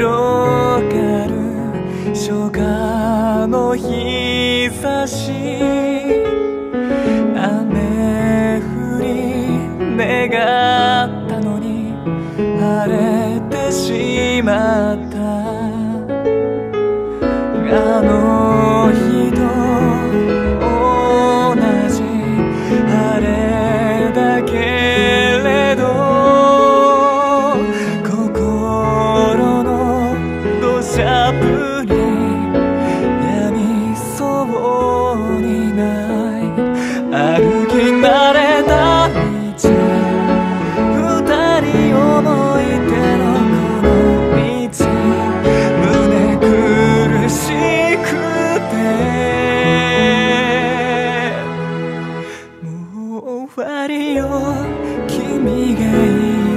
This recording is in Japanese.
広がる初夏の日差し、雨降り願ったのに晴れてしまった。あの日と同じ晴れだけれど、心の土砂降りやみそうにない。歩き慣れた道、二人思い出のこの道、胸苦しくてもう終わりよ、君がいい